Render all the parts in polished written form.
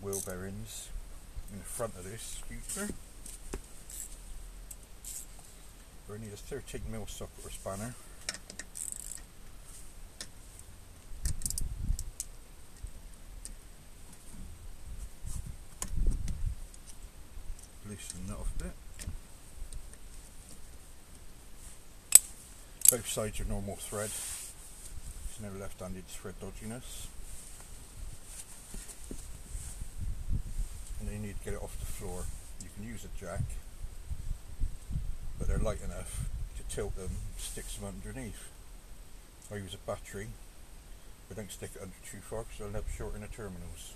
wheel bearings in the front of this scooter. We need a 13mm socket or spanner. Loosen that off a bit. Both sides are normal thread. There's no left-handed thread dodginess. And then you need to get it off the floor. You can use a jack, but they're light enough to tilt them, stick them underneath. I use a battery, but don't stick it under too far because they'll end up shorting the terminals.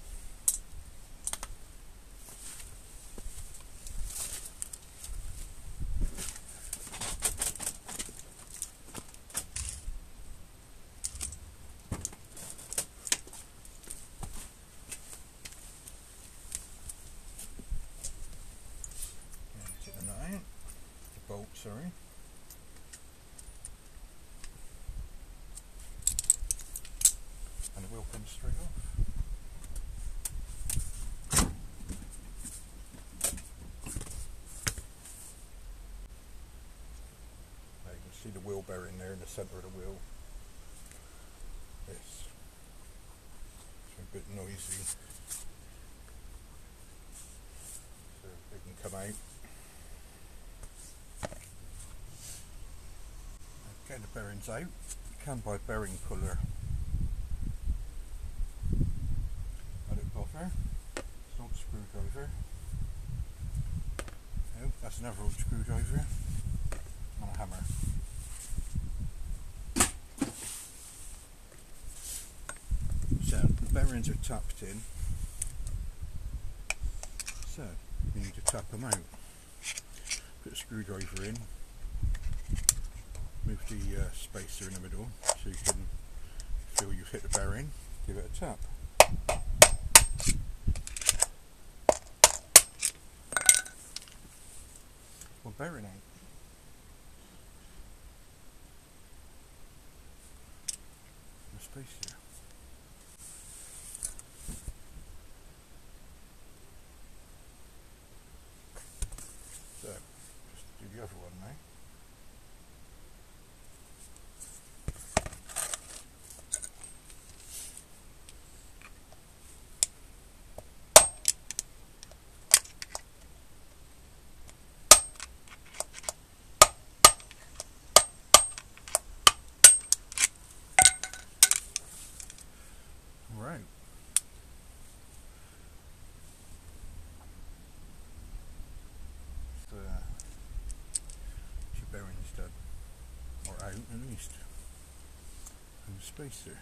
Sorry. And the wheel comes straight off. Now you can see the wheel bearing there in the centre of the wheel. It's a bit noisy, so it can come out. Get the bearings out. You can buy a bearing puller. I don't bother. It's not a screwdriver. No, that's another old screwdriver. And a hammer. So, the bearings are tapped in. So, you need to tap them out. Put a screwdriver in. Move the spacer in the middle so you can feel you've hit the bearing. Give it a tap. Well, bearing out. The spacer. So, just do the other one now. Right. So, your bearings done, or out at least, and the spacer.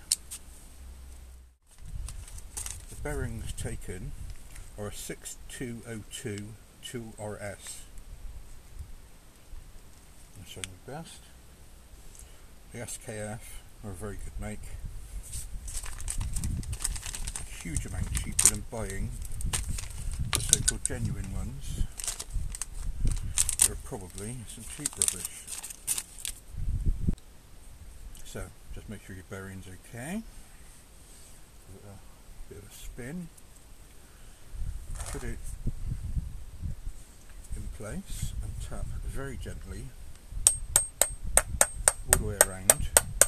The bearings taken are a 6202 2RS. I'll show you the best. The SKF are a very good make. Huge amount cheaper than buying the so-called genuine ones. They're probably some cheap rubbish. So just make sure your bearing's okay. Give it a bit of a spin. Put it in place and tap very gently all the way around.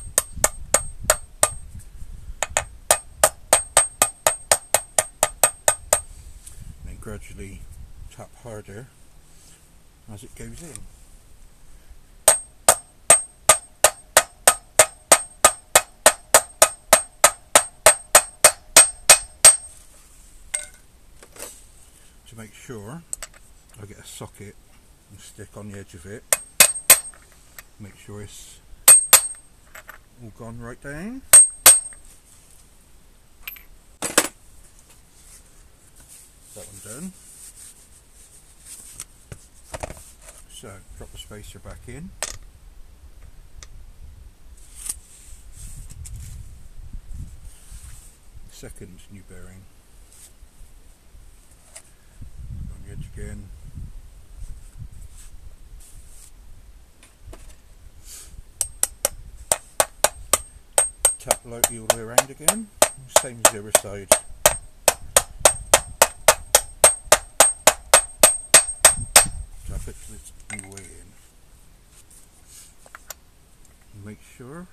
Gradually tap harder as it goes in. To make sure, I get a socket and stick on the edge of it. Make sure it's all gone right down. That one done. So drop the spacer back in. Second new bearing. On the edge again. Tap lightly all the way around again. Same as the other side. make sure.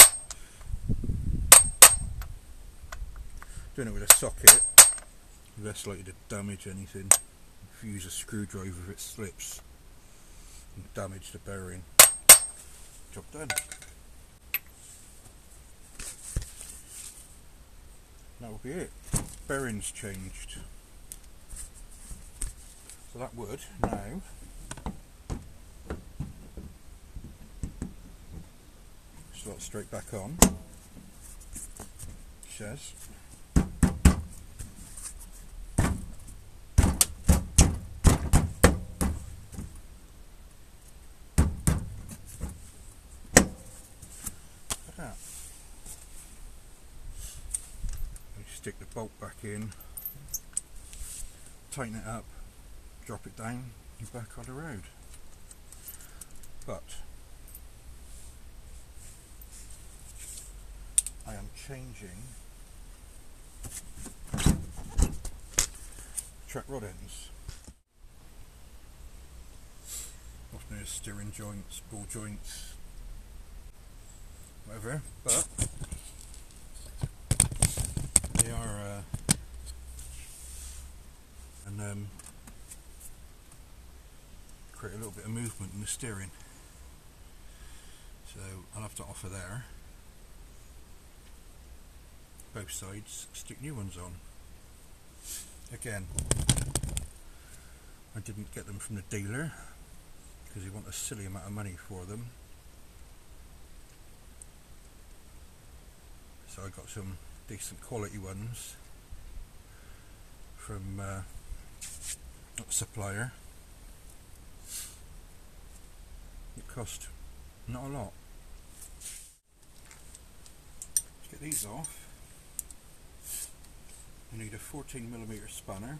Doing it with a socket, less likely to damage anything. If you use a screwdriver, it slips and damage the bearing. Job done. That will be it. Bearings changed. So that would now slot straight back on. It says. Stick the bolt back in, tighten it up, drop it down, and back on the road. But I am changing track rod ends. Often there's steering joints, ball joints, whatever, but they are and create a little bit of movement in the steering, so I'll have to offer there both sides, stick new ones on. Again, I didn't get them from the dealer because he want a silly amount of money for them, so I got some decent quality ones from a supplier. It cost not a lot. To get these off, you need a 14mm spanner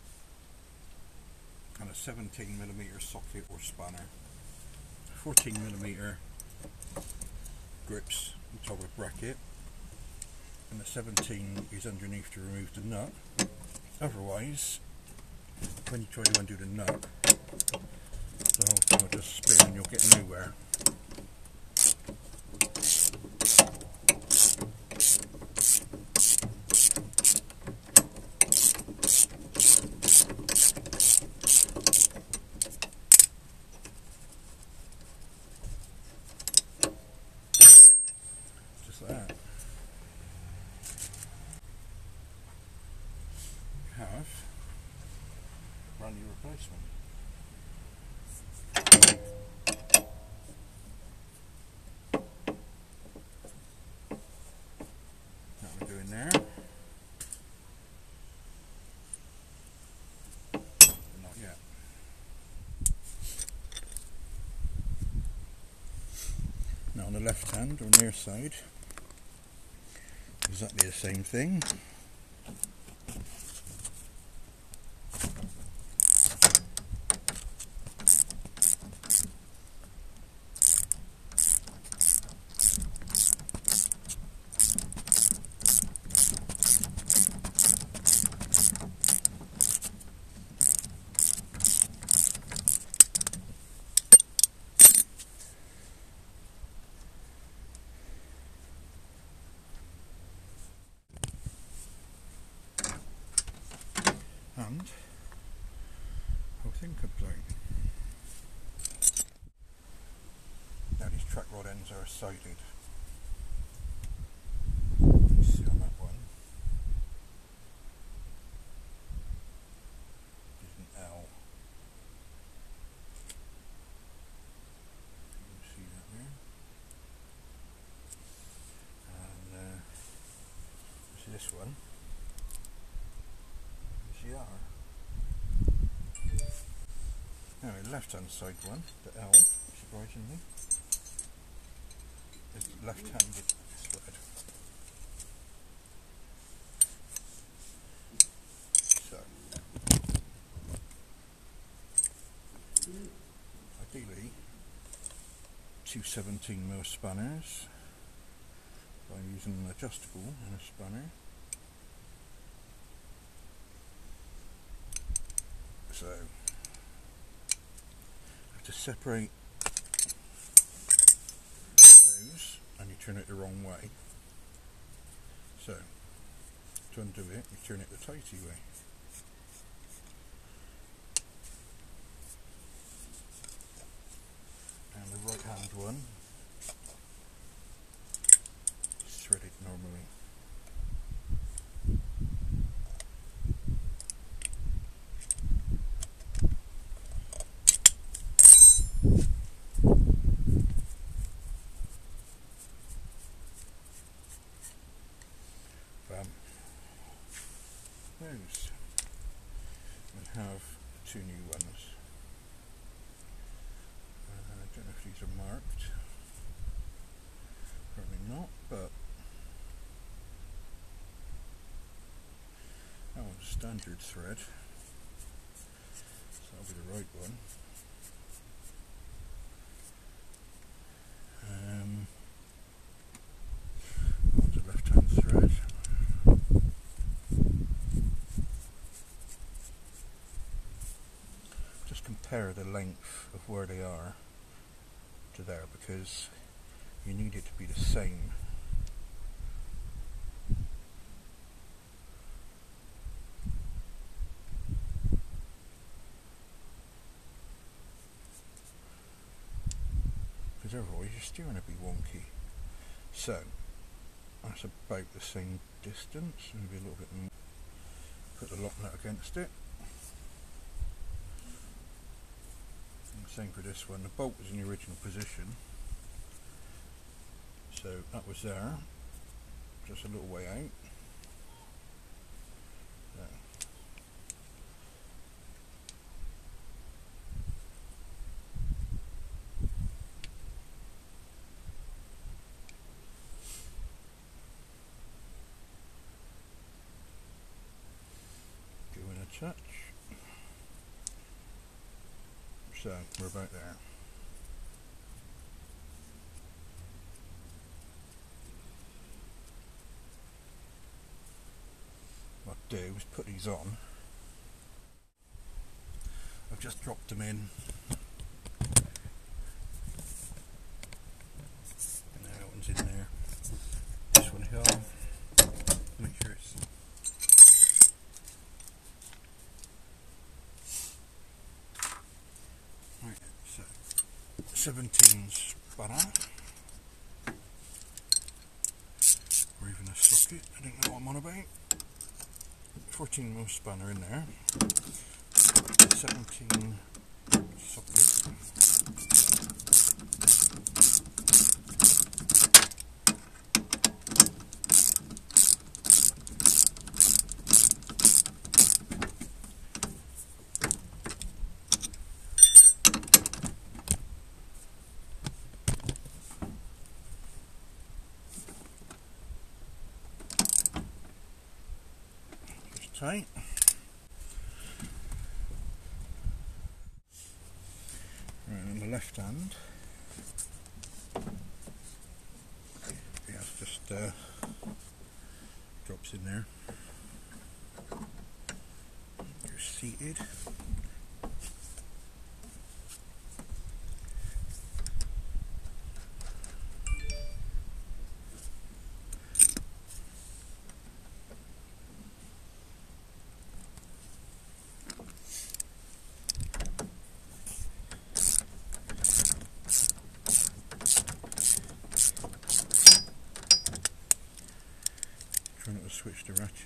and a 17mm socket or spanner. 14mm grips on top of bracket, and the 17 is underneath to remove the nut. Otherwise, when you try to undo the nut, the whole thing will just spin and you'll get nowhere. Just like that. Have brand new replacement. That we're doing there. Not yet. Now on the left hand or near side, exactly the same thing. And whole thing complete. Now these track rod ends are sided. You can see on that one is an L. You can see that there. And see this one. TGA. Now the left hand side one, the L, surprisingly, is left handed thread. So, ideally, 2 17mm spanners. I'm using an adjustable and a spanner. So I have to separate those. turn it the wrong way. So, to undo it, you turn it the tighty way. And the right hand one is threaded normally. Those. We have two new ones. I don't know if these are marked. Probably not, but that one's standard thread, so that'll be the right one. That one's a left-hand thread. Just compare the length of where they are to there, because you need it to be the same. Because otherwise your steering will be wonky. So that's about the same distance, maybe a little bit more. Put the lock nut against it. Same for this one. The bolt was in the original position, so that was there, just a little way out. There. Give it a touch. So we're about there. What I'll do is put these on. I've just dropped them in. And that one's in there. This one here. Make sure it's right. So 17 spanner, or even a socket. I don't know what I'm on about. 14mm spanner in there. 17 socket. Just tight. Right, on the left hand, yeah, it's just drops in there. You're seated. Try not to switch the ratchet.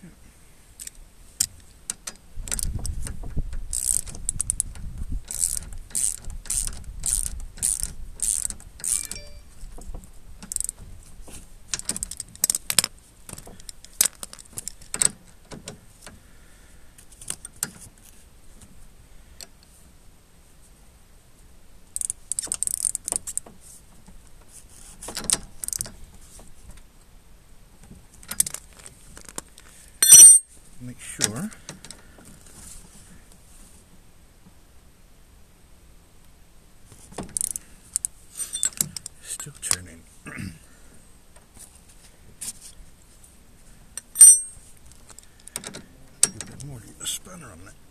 Make sure it's still turning. A bit more than the spanner on it.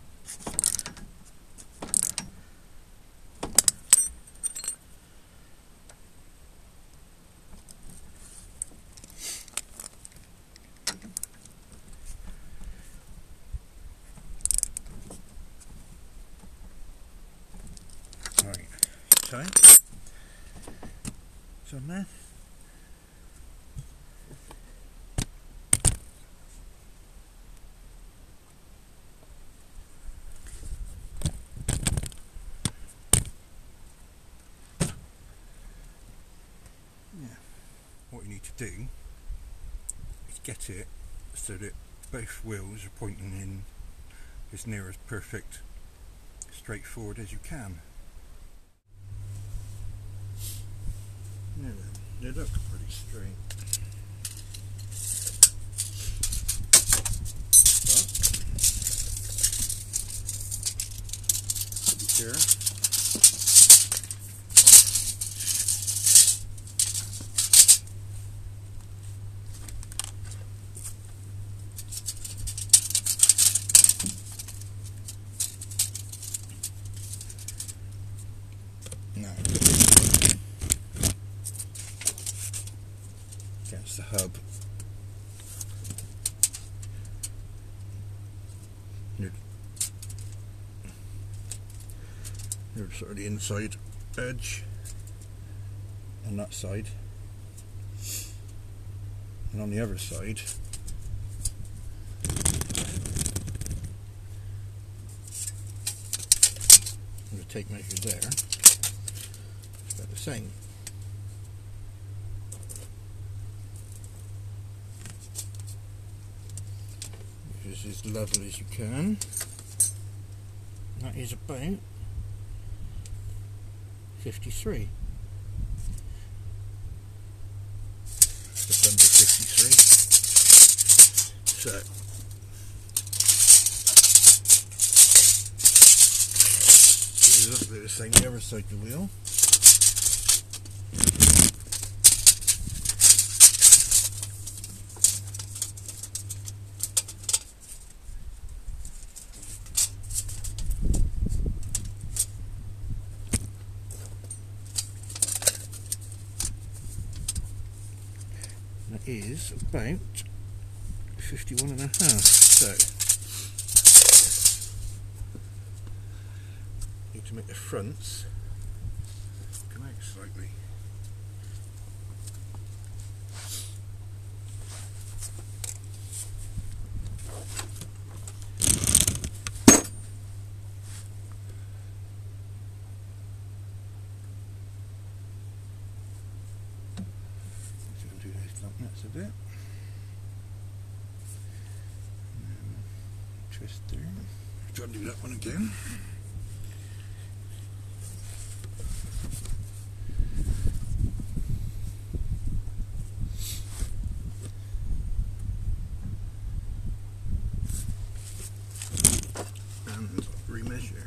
tight. It's on there. What you need to do is get it so that both wheels are pointing in as near as perfect straightforward as you can. Yeah, they look pretty straight. But be sure. Now, against the hub, near sort of the inside edge on that side, and on the other side I'm going to take measure there. It's about the same. This is as level as you can. That is about 53. Just under 53. So exactly the same the other side of the wheel. That is about 51.5. So need to make the fronts come out slightly. Do those like that a bit. Twist through. Try and do that one again. And remeasure.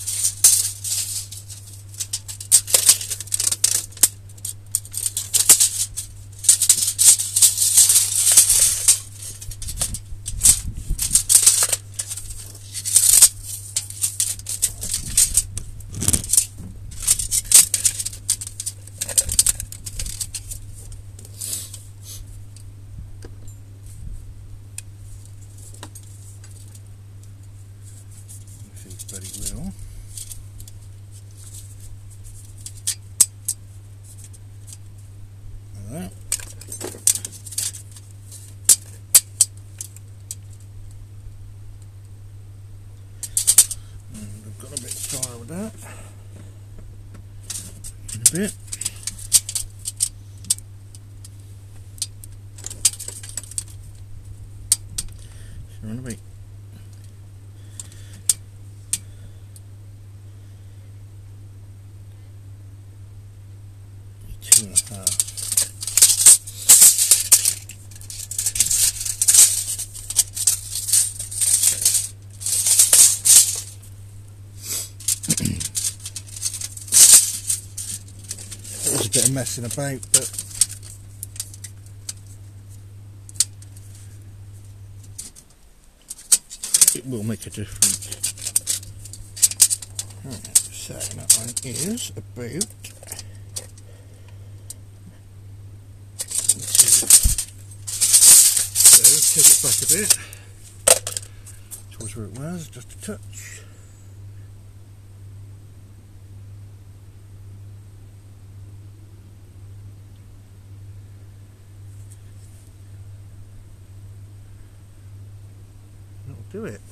Bloody wheel. Like that. And I've got a bit far with that. In a bit. So on a bit. 2.5. It was a bit of messing about, but it will make a difference. Right, so that one is about take it back a bit towards where it was, just a touch. do it.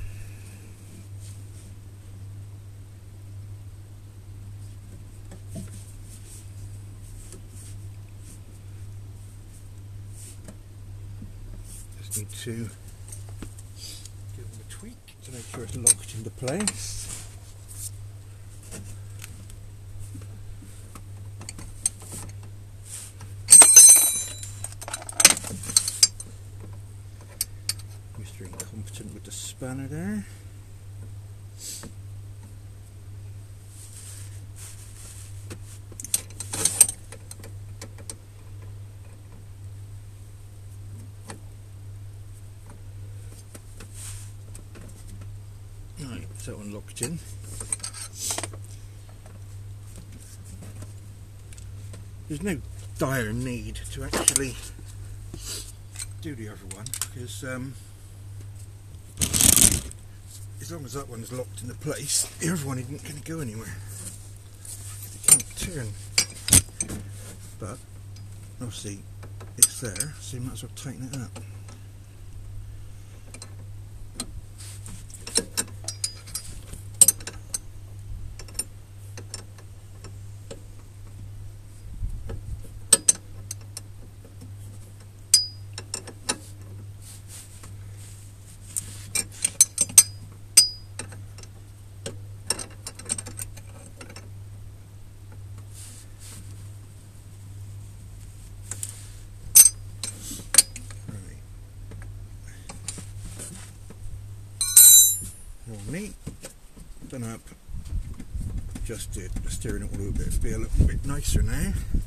Just need to give them a tweak to make sure it's locked into place. Mr. Incompetent with the spanner there. Right, so that one locked in. There's no dire need to actually do the other one because as long as that one's locked into place, the other one isn't going to go anywhere. It can't turn. But obviously it's there, so you might as well tighten it up. All neat, done up, just did the steering wheel a little bit, be a little bit nicer now.